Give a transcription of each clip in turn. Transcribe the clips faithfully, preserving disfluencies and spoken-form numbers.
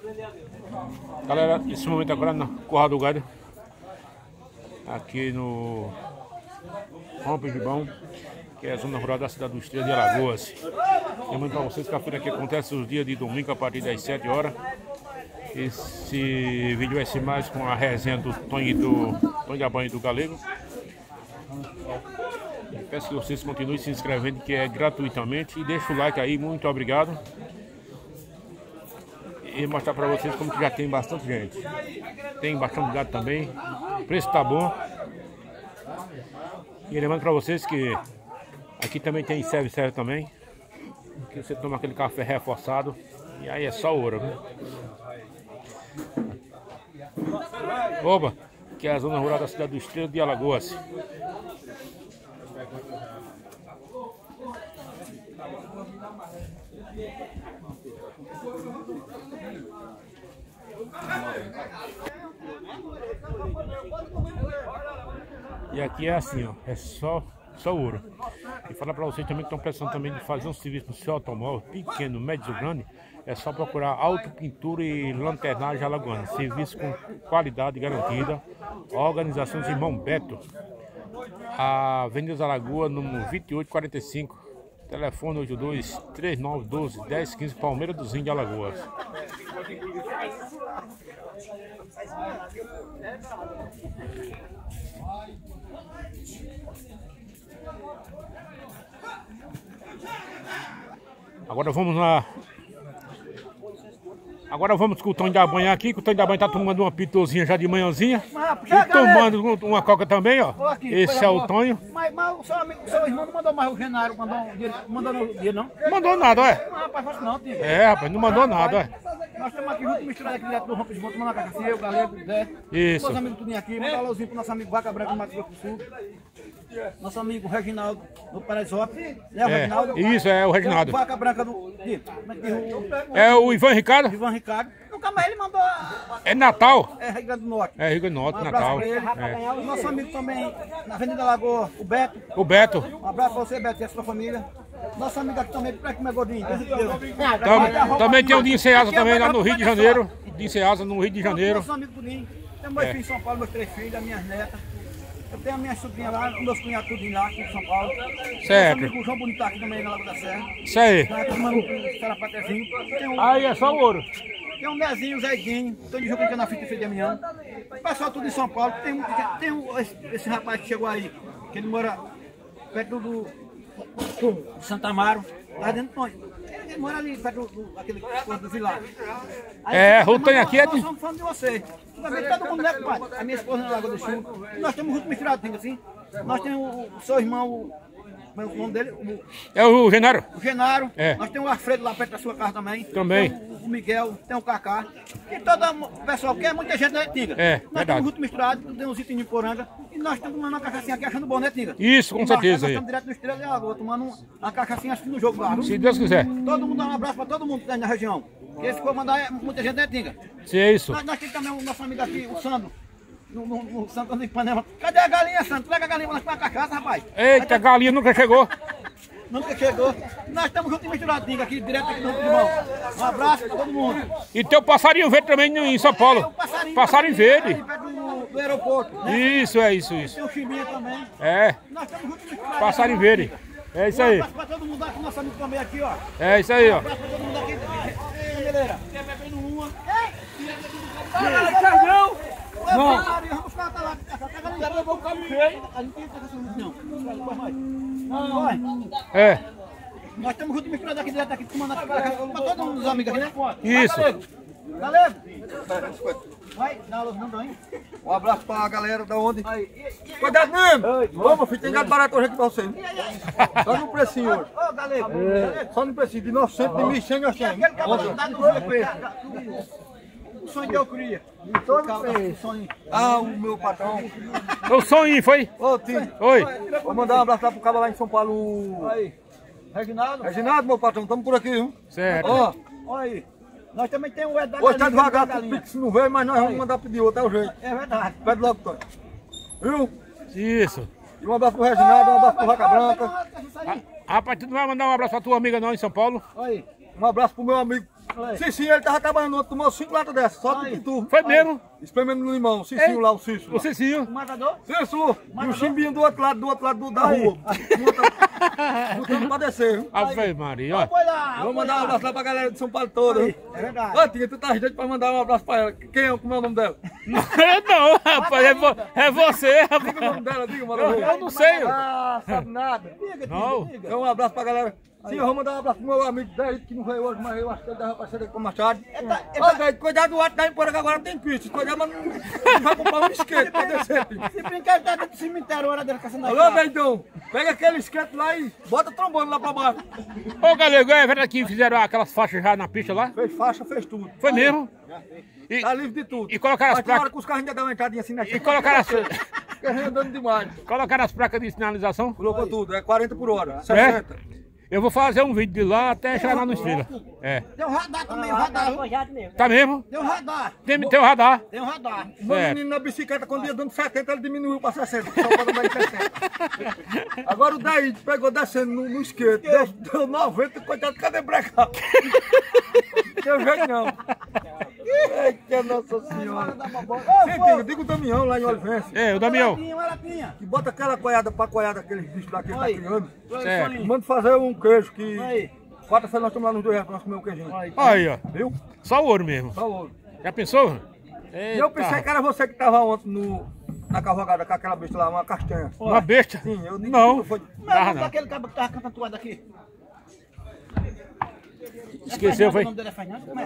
Galera, nesse momento agora na Curral do Gado, aqui no Rompe de Bom, que é a zona rural da cidade do Estrela de Alagoas. Lembrando para vocês que a feira aqui acontece os dias de domingo a partir das sete horas. Esse vídeo vai ser mais com a resenha do Tonho do Tonho da Banha do Galego. Peço que vocês continuem se inscrevendo, que é gratuitamente, e deixa o like aí, muito obrigado. E mostrar para vocês como que já tem bastante gente. Tem bastante gado também, o preço tá bom. E lembrando para vocês que aqui também tem serve-serve também, que você toma aquele café reforçado e aí é só ouro, viu? Oba, que é a zona rural da cidade do Estrela de Alagoas. E aqui é assim, ó, é só, só ouro. E falar para vocês também que estão precisando também de fazer um serviço no seu automóvel, pequeno, médio ou grande, é só procurar Auto Pintura e Lanternagem Alagoana. Serviço com qualidade garantida. Organização de Irmão Beto. A Avenida Alagoas, número vinte e oito quarenta e cinco. Telefone oito dois, três nove um dois, um zero um cinco, Palmeira dos Índios, Alagoas. Agora vamos lá. Agora vamos com o Tonho da Banha aqui, que o Tonho da Banha tá tomando uma pitozinha já de manhãzinha. E tomando uma coca também, ó. Aqui, esse é o Tonho. Mas, mas o, seu amigo, o seu irmão não mandou mais o Genaro, mandou um dinheiro, mandou no dia, não? Não mandou nada, ué. Não, rapaz, faz não, tio. É, rapaz, não mandou nada, ué. Nós estamos aqui juntos, misturados aqui direto do Rompe de Bom, tomando a cacacinha, o Galego, o Zé. Isso. Meus amigos tudinho aqui, mandar um alôzinho pro nosso amigo Vaca Branca do Mato Grosso do Sul. Nosso amigo Reginaldo do Paraisópolis. É o É, Reginaldo? isso, é o Reginaldo. O Vaca Branca do... de- É o Ivan Ricardo? Ivan Ricardo. Nunca mais ele mandou... É Natal? É Rio Grande do Norte. É Rio Grande do Norte, Um abraço Natal. pra ele. É. O nosso amigo também, na Avenida Lagoa, o Beto. O Beto. Um abraço pra você, Beto, e a sua família. Nosso amigo aqui também, pra comer gordinho. Tam, também tem o Dinho Ceasa também lá no Rio de Janeiro. Dinho Ceasa no Rio de Janeiro. Nosso amigo Tudinho. Tem meus É. filhos em São Paulo, meus três filhos, as minhas netas. Eu tenho a minha sobrinha lá, os meus cunhados tudinho lá, aqui em São Paulo. Certo. Nosso amigo o João Bonito tá aqui também na Lagoa da Serra. Isso aí. Tá tomando um sarapatezinho. Tem um, Aí é só ouro. tem um Nezinho, o Zeguinho, tô de jogo na fita de Damião. O pessoal tudo em São Paulo. Tem, muita gente- tem um, esse, esse rapaz que chegou aí, que ele mora perto do, do Santa Amaro, lá dentro do ele mora ali perto do, do aquele coisa do Vilar. Aí É, ele o Tonho aqui é nós de... somos fãs de você. Também todo mundo, né, pai? A minha esposa na Lagoa do Sul. Nós temos juntos misturados, tem assim. Nós temos o, o seu irmão, o, como é o nome dele? O, É o Genaro? o Genaro. É. Nós temos o Alfredo lá perto da sua casa também. Também. Tem o, o Miguel, tem o Cacá. E todo o pessoal, que é muita gente, né, Tinga? É, nós verdade. temos juntos misturados, tem uns itens de poranga. E nós estamos tomando uma cachaçinha aqui achando bom, né, Tinga? Isso, com E nós- certeza Nós aí. estamos direto do Estrela de Alagoas, tomando um- uma cachaçinha assistindo o jogo lá. viu? Se Deus quiser. Todo mundo dá um abraço pra todo mundo que tá aí na região. E esse for mandar é muita gente, né, Tinga? Se é isso. Nós, nós temos também o nosso amigo aqui, o Sandro. No, no, no Santo de Ipanema. Cadê a galinha, Sandro? Pega a galinha pra nós comer a cachaça, rapaz. Eita, a galinha nunca chegou. Nunca chegou. Nós estamos juntos e misturados aqui, direto aqui no Rio de Mão. Um abraço pra todo mundo. E tem o passarinho verde também em São É, o Paulo. passarinho, Passarinho verde. ali perto do, do aeroporto. Né? Isso, é isso, isso. Tem o Chimbinha também. É, Nós estamos juntos e misturados. passarinho verde. É isso Um aí. abraço pra todo mundo aqui, nosso amigo também aqui, ó. É isso aí, Um ó. abraço pra todo mundo aqui. Ei, galera. Quer bebendo uma? Carnão! Não. Vamos ficar até lá. Pega a galera, eu vou ficar cheio. A gente tem que fazer isso, não. Vai, vai. Vai. É, Nós estamos juntos misturados aqui direto aqui, tomando aqui para cá. Pra todo mundo, os amigos aqui, né? Isso. Vai, Galego. Galego. Vai, dá aula, não dá, hein? Um abraço pra galera da onde? Aí. E- e- Cuidado mesmo! Ô, meu filho, tem gado barato hoje aqui pra você. Só no precinho hoje. Ô, Galego. Galego. Só no precinho, de novecentos, de mil e cem nós temos. Aquele camarada do Rio. O sonho que eu queria. O sonho. Ah, o meu patrão. o sonho foi? Ô, Tio, Oi. vou mandar um abraço lá pro cara lá em São Paulo. Aí. Reginaldo. Reginaldo, meu patrão, estamos por aqui, viu? Certo. Ó, Olha aí. Nós também temos o Ed da hoje tá galinha, devagar, da o galinha. Pix não veio, mas nós vamos mandar pedir outro, é o jeito. É verdade. Pede logo, Tony. Viu? Isso. E um abraço pro Reginaldo, um abraço pro Vaca Branca. Rapaz, tu não vai mandar um abraço pra tua amiga não em São Paulo? Olha aí. Um abraço pro meu amigo Sim, sim, ele tava trabalhando ontem, tomou cinco latas dessas, só com pintura. Foi mesmo? Espremendo no limão, o Cicinho lá, o Cício. O Cicinho. O matador? Cício, e o chimbinho do outro lado, do outro lado do, da rua. Lutando pra descer, viu? Ave Maria, ó. Foi lá. Vou mandar um abraço lá pra galera de São Paulo toda, viu? É verdade. Ô, Tinha, tu tá gente pra mandar um abraço pra ela. Quem é, como é o nome dela? Não, não, rapaz, é, vo é você, rapaz. Diga o nome dela, diga, manda Eu, ver. eu não sei. Ah, sabe nada. Não. Então um abraço pra galera. Sim, eu vou mandar um abraço pro meu amigo David, que não veio hoje, mas eu acho que ele deve passar com o Machado. Ô, David, cuidado do ato da Empora, que agora tem pista. Cuidado, mas não, não vai comprar um esquete pra descer, filho. Se brincar, ele tá dentro do cemitério, hora dele caçando Alô, Davidão, pega aquele esquete lá e bota trombone lá pra baixo. Ô, Galego, é verdade que fizeram aquelas faixas já na pista lá? Fez faixa, fez tudo. Foi mesmo? E, Tá livre de tudo. e colocaram as Mas tem hora placas... que os carros ainda dão uma entradinha assim na E chave. colocaram as, Fica andando demais. colocaram as placas de sinalização? Colocou tudo, é quarenta por hora, sessenta. Eu vou fazer um vídeo de lá até chegar lá no Estrela. É. Tem um radar também, o radar. viu? Tá mesmo? Tem um radar. Tem, tem o radar. Tem um radar. O meu É. menino na bicicleta, quando ia dando setenta, ele diminuiu pra sessenta, só para andar em sessenta. Agora o Daí pegou descendo no, no skate, deu, deu noventa, coitado, cadê brecar? Não deu jeito não. Eita, Nossa Senhora. Sim, diga, diga o Damião lá em Olivense, É, o Damião. Uma latinha. que bota aquela coiada pra coiada, aqueles bichos lá que ele tá Aí. criando. Certo. Manda fazer um queijo que... Aí. Quarta-feira nós estamos lá nos dois reais pra nós comer um queijinho. Aí, ó. Viu? Só o ouro mesmo. Tá louco. Já pensou? E eu pensei que era você que tava ontem no, na cavalgada com aquela besta lá, uma castanha. Uma besta? Sim, eu digo Não. que foi. Não, Tava não. não. Daquele cabo que tava cantando toada aqui. Esqueceu, foi? O nome dele é Fernando? Como é?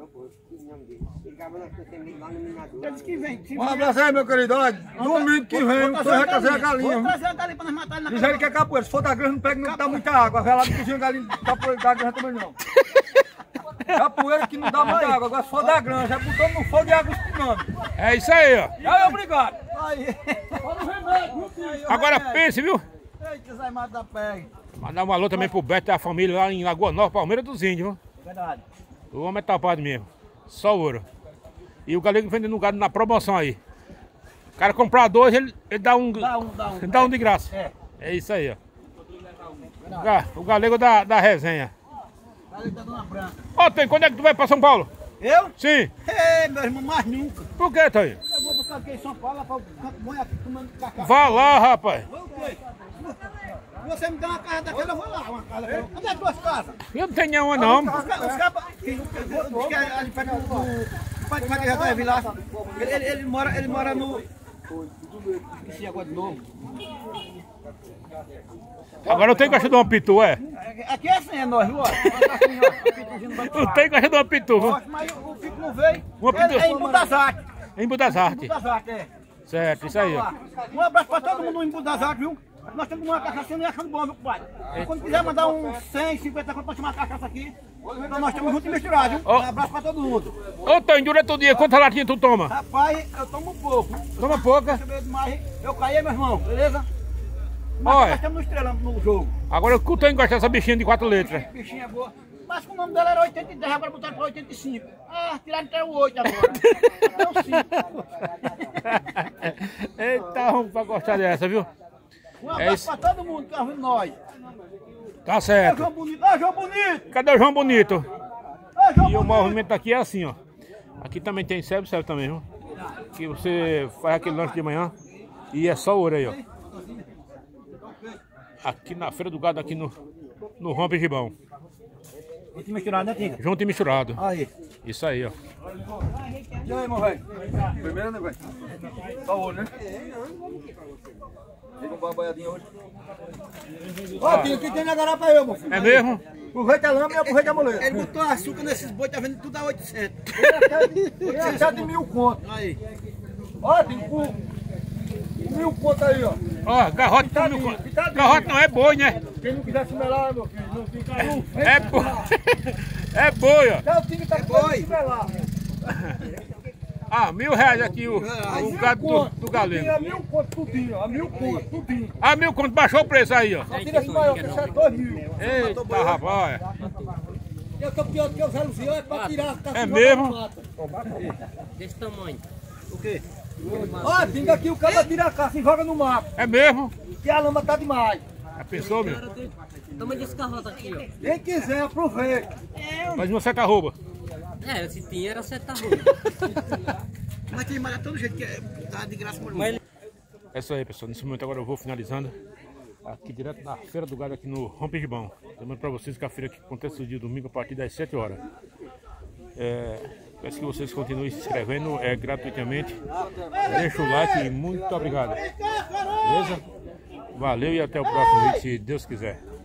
Ele disse que vem. Um abraço aí, meu querido. Olha, domingo que vem, você vai trazer a galinha. Vou viu? trazer a galinha pra nós matar ele na Diz ele que é capoeira. Se for da granja, não pega, não dá muita água. Vai lá no cozinho, galinha capoeira da granja também não. Capoeira que não dá muita água. Agora, se for da granja, é botando no fogo e água espinando. É isso aí, ó. É, obrigado. Aí. Agora pense, viu? Eita, Zé Mato da Pega. Mandar um alô também pro Beto e a família lá em Lagoa Nova, Palmeira dos Índios, viu? Verdade. O homem é tapado mesmo. Só ouro. E o galego vendendo gado na promoção aí. O cara comprar dois, ele, ele dá um. Dá um, dá um. Dá um de graça. É. É isso aí, ó. O ga- O galego da, da resenha. Ali tá Dona Branca. Ó, tem, quando é que tu vai pra São Paulo? Eu? Sim. Ei, meu irmão, mais nunca. Por que, Thaí? Eu vou buscar aqui em São Paulo, lá pra o Campo Bom aqui tomando cacau. Vá lá, rapaz. Vou o quê? Você me dá uma casa daquela, eu vou lá. Uma casa daquela. Onde é duas casas? Eu não tenho nenhuma, não. Os caras. Os caras. Diz que é ali perto do. Pai de Maria da Vila. Ele, ele, ele mora, ele mora no. Esqueci agora de novo. Agora eu tenho que achar de uma pitu, é? Aqui é assim, é nós, viu? Eu tenho que achar de uma pitu, viu? Mas o Pico não veio. Uma pitu. Ele é em Budazarte. Em Budas Artes. Budazarte, é. Certo, isso aí, ó. Um abraço pra todo mundo no Embu das Artes, viu? Nós temos uma cachaça e achando bom, meu pai. Quando quiser mandar uns cem, cinquenta conto pra chamar a cachaça aqui, então nós estamos juntos e misturados, viu? Ó. Um abraço pra todo mundo. Ô, Thaí, durante o dia, quantas latinhas tu toma? Rapaz, eu tomo um pouco. Toma pouca. Eu demais, eu caí, meu irmão, beleza? Mas Olha. nós estamos no estrela no jogo. Agora o Thaí gosta dessa bichinha de quatro letras. Bichinha é boa. Mas que o nome dela era oitenta e dez, agora botaram pra oitenta e cinco. Ah, tiraram até o oito agora. Até o cinco. Eita, vamos pra gostar dessa, viu? Um É abraço isso. pra todo mundo que tá ouvindo nós. Tá Ô, certo. João Bonito, ô, João Bonito! Cadê o João Bonito? Ô, João E o Bonito! movimento aqui é assim, ó. Aqui também tem serve, serve também, viu? Que você faz aquele lanche de manhã e é só ouro aí, ó. Aqui na Feira do Gado, aqui no, no Rompe Gibão. Vamos misturar, né, Tinga? Junto e misturado. Aí. Isso aí, ó. E aí, meu velho? Primeiro, né, velho? Só hoje, né? Tem comprar uma boiadinha hoje. Ó, Tinha, que tem na garapa eu, meu filho. É mesmo? Aproveita a lama e aproveita a mulher. Ele botou açúcar nesses boi, tá vendo tudo a oitocentos. Ele é sete mil conto. Aí. Ó, tem por mil conto aí, ó. Ó, garrote, Pitadinho, não, pitadinho. garrote não é boi, né? Quem não quiser se melar, meu filho, não fica aí. É boi. É boi, ó. Até o time tá com se melar. Ah, mil reais aqui o, o gado do, do galego. A mil conto tudinho, a mil conto, tudinho. Ah, mil quanto baixou o preço aí, ó. Só tira esse maior, que isso é dois mil. Eita, rapaz. Eu tô pior do que o Zé Luciano, é pra tirar as É mesmo? Desse tamanho. O quê? Ó, pinga aqui, o cara tira a caça e joga no mato. É mesmo? Que a lama tá demais. Já pensou, meu? Tamanho desse carroça aqui, ó. Quem quiser, aproveita. Faz uma seca rouba. É, se tinha era certo ruim. Mas tem malha todo jeito, que é tá de graça por Mas É isso aí, pessoal. Nesse momento agora eu vou finalizando aqui direto na Feira do Gado aqui no Rompigibão. Lembrando para vocês que a feira aqui acontece no dia domingo a partir das sete horas. É, peço que vocês continuem se inscrevendo, é gratuitamente. Deixa o like e muito obrigado. Beleza? Valeu e até o próximo vídeo, se Deus quiser.